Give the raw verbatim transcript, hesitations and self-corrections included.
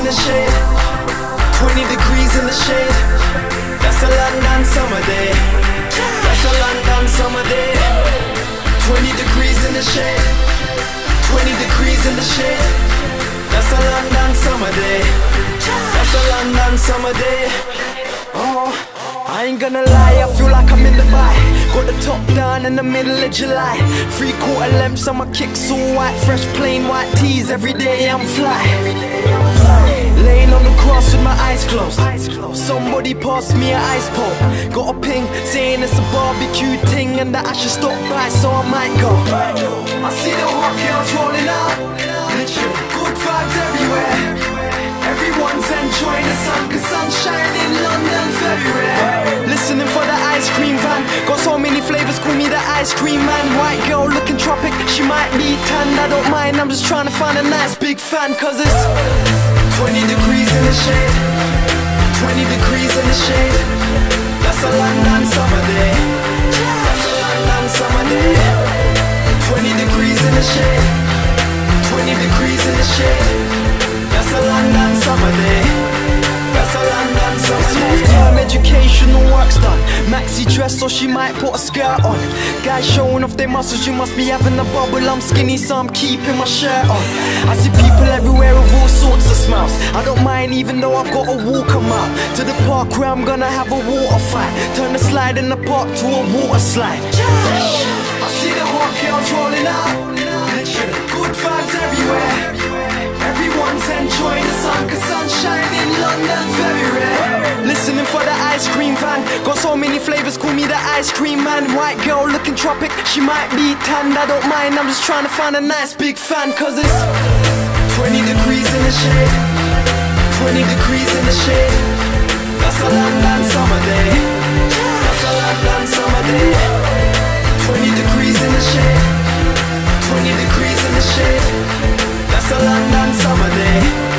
in the shade, twenty degrees in the shade. That's a London summer day. That's a London summer day. Twenty degrees in the shade, twenty degrees in the shade. That's a London summer day. That's a London summer day. Oh, I ain't gonna lie, I feel like I'm in Dubai. Got the top down in the middle of July. Three quarter lengths on my kicks all white. Fresh plain white tees, every day I'm fly. Laying on the grass with my eyes closed. Somebody passed me an ice pole. Got a ping saying it's a barbecue ting and that I should stop by, so I might go. I see the hot girls rolling out. Literally, good vibes everywhere. Everyone's enjoying the sun, cause sunshine in London's everywhere. Listening for the ice cream van. Got so many flavors, call me the ice cream man. White girl looking tropic, she might be tanned. I don't mind, I'm just trying to find a nice big fan. Cause it's twenty degrees in the shade, twenty degrees in the shade. That's a London summer day. That's a London summer day. Twenty degrees in the shade, twenty degrees in the shade. That's a London summer day. That's a London summer day. It's half-time educational work's done. Maxi dress so she might put a skirt on. Guys showing off their muscles, you must be having a bubble. I'm skinny so I'm keeping my shirt on. I see people everywhere with all sorts of smiles. I don't mind even though I've got to walk a mile to the park where I'm gonna have a water fight. Turn the slide in the park to a water slide. I see the hot girls rolling out. Literally, good vibes everywhere. Everyone's enjoying the sun, cause sunshine in London's very rare. Listening for the ice cream van. Got so many flavors, call me the ice cream man. White girl looking tropic, she might be tanned. I don't mind, I'm just trying to find a nice big fan. Cause it's twenty degrees in the shade, twenty degrees in the shade. That's a London summer day. That's a London summer day. Twenty degrees in the shade, twenty degrees in the shade. That's a London summer day.